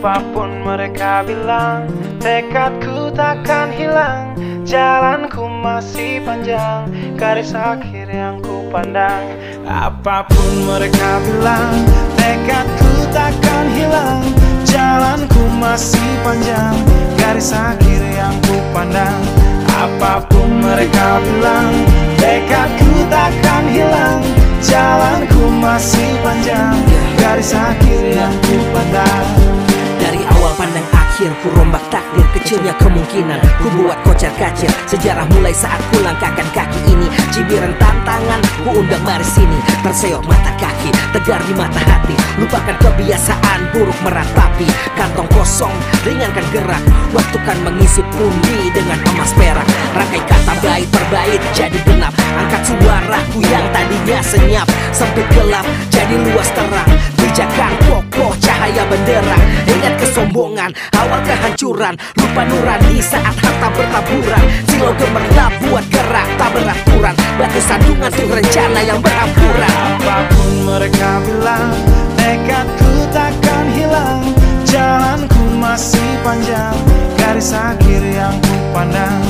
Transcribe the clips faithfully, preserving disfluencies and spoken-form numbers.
Apapun mereka bilang, tekadku takkan hilang. Jalanku masih panjang, garis akhir yang ku pandang. Apapun mereka bilang, tekadku takkan hilang. Jalanku masih panjang, garis akhir yang ku pandang. Apapun mereka bilang, tekadku takkan hilang. Jalanku masih panjang, garis akhir yang ku pandang. Dari awal pandang akhir, ku rombak takdir. Kecilnya kemungkinan ku buat kocar kacir. Sejarah mulai saat ku langkahkan kaki ini. Cibiran tantangan ku undang mari sini. Terseok mata kaki, tegar di mata hati. Lupakan kebiasaan buruk meratapi. Kantong kosong, ringankan gerak. Waktu kan mengisi pundi dengan emas perak. Rangkai kata bait per bait jadi genap. Angkat suaraku yang tadinya senyap. Sempit gelap jadi luas terang. Pijakan kokoh cahaya benderang. Ingat kesombongan, awal kehancuran. Lupa nurani saat harta bertaburan. Silau gemerlap buat gerak tak beraturan. Batu sandungan tuh rencana yang berampuran. Apapun mereka bilang, tekadku takkan hilang. Jalanku masih panjang, garis akhir yang ku pandang.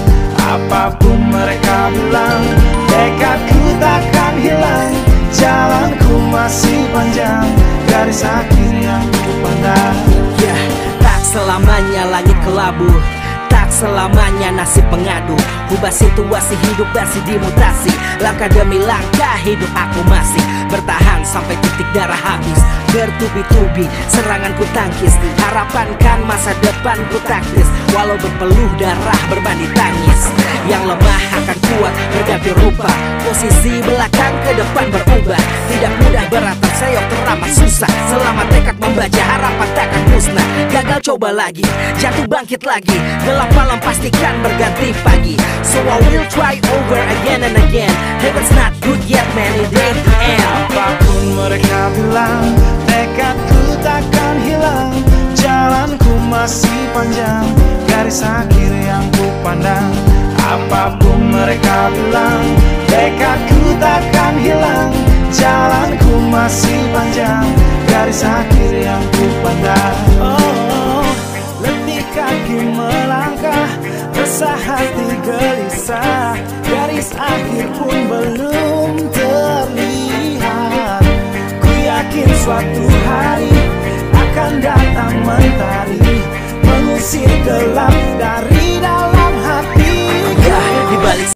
Apapun mereka bilang, tekadku takkan hilang. Jalanku masih panjang, garis akhir yang ku pandang. Ya, tak selamanya langit kelabu, tak selamanya nasib pengadu. Ubah situasi hidup masih dimutasi. Langkah demi langkah hidup aku masih bertahan sampai titik darah habis. Bertubi-tubi serangan ku tangkis. Harapan kan masa depan ku taktis. Walau berpeluh darah berbanding tangis. Yang lemah akan kuat berganti rupa. Posisi belakang ke depan berubah. Tidak mudah berat terseok teramat susah. Selama tekad membaca harapan takkan musnah. Gagal coba lagi, jatuh bangkit lagi. Gelap malam pastikan berganti pagi. So I will try over again and again. Heaven's not good yet man, it ain't the end. Apapun mereka bilang, tekadku takkan hilang. Jalanku masih panjang, garis akhir yang ku pandang. Apapun mereka bilang, tekadku takkan hilang. Jalanku masih panjang, garis akhir yang ku pandang. Oh, letih kaki melangkah, resah hati gelisah. Garis akhir pun belum terlihat. Ku yakin suatu hari akan datang mentari, mengusir gelap dari dalam